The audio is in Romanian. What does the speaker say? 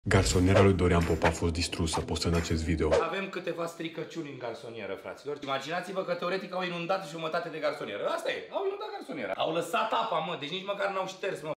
Garsoniera lui Dorian Popa a fost distrusă postând acest video. Avem câteva stricăciuni în garsonieră, fraților. Imaginați-vă că teoretic au inundat jumătate de garsonieră. Asta e, au inundat garsoniera. Au lăsat apa, mă, deci nici măcar n-au șters, mă.